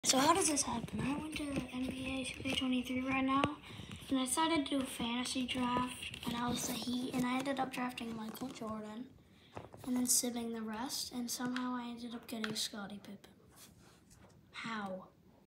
So how does this happen? I went to NBA 2K23 right now, and I decided to do a fantasy draft, and I was the Heat, and I ended up drafting Michael Jordan, and then sibbing the rest, and somehow I ended up getting Scottie Pippen. How?